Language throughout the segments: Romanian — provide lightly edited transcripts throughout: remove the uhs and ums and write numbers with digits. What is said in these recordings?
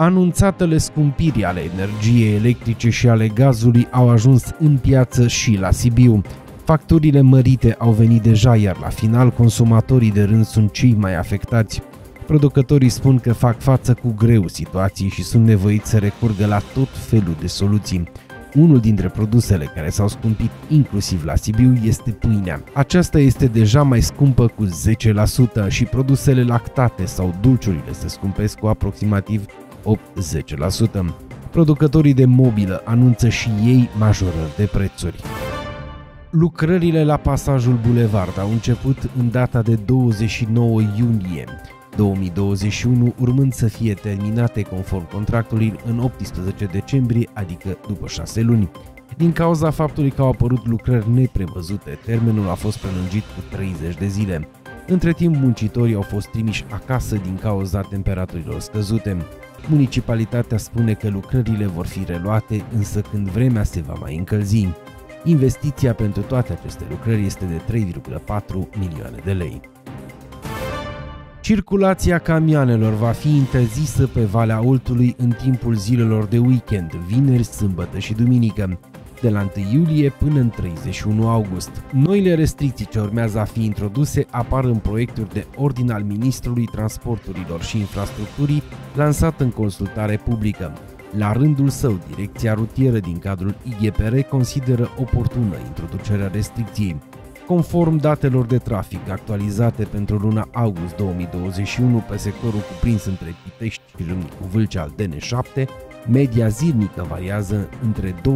Anunțatele scumpiri ale energiei electrice și ale gazului au ajuns în piață și la Sibiu. Facturile mărite au venit deja, iar la final consumatorii de rând sunt cei mai afectați. Producătorii spun că fac față cu greu situației și sunt nevoiți să recurgă la tot felul de soluții. Unul dintre produsele care s-au scumpit inclusiv la Sibiu este pâinea. Aceasta este deja mai scumpă cu 10% și produsele lactate sau dulciurile se scumpesc cu aproximativ 8-10%. Producătorii de mobilă anunță și ei majorări de prețuri. Lucrările la pasajul Bulevard au început în data de 29 iunie 2021, urmând să fie terminate conform contractului în 18 decembrie, adică după 6 luni. Din cauza faptului că au apărut lucrări neprevăzute, termenul a fost prelungit cu 30 de zile. Între timp, muncitorii au fost trimiși acasă din cauza temperaturilor scăzute. Municipalitatea spune că lucrările vor fi reluate, însă când vremea se va mai încălzi. Investiția pentru toate aceste lucrări este de 3,4 milioane de lei. Circulația camioanelor va fi interzisă pe Valea Oltului în timpul zilelor de weekend, vineri, sâmbătă și duminică, de la 1 iulie până în 31 august. Noile restricții ce urmează a fi introduse apar în proiectul de ordin al Ministrului Transporturilor și Infrastructurii, lansat în consultare publică. La rândul său, Direcția Rutieră din cadrul IGPR consideră oportună introducerea restricției. Conform datelor de trafic actualizate pentru luna august 2021 pe sectorul cuprins între Pitești și Râmnicu Vâlcea al DN7, media zilnică variază între 26.149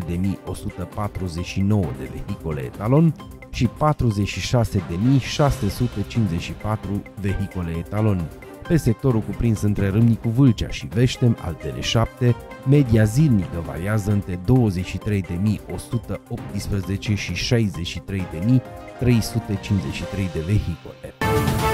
de vehicole etalon și 46.654 vehicole etalon. Pe sectorul cuprins între Râmnicu Vâlcea și Veștem al DN7, media zilnică variază între 23.118 și 63.353 de vehicole.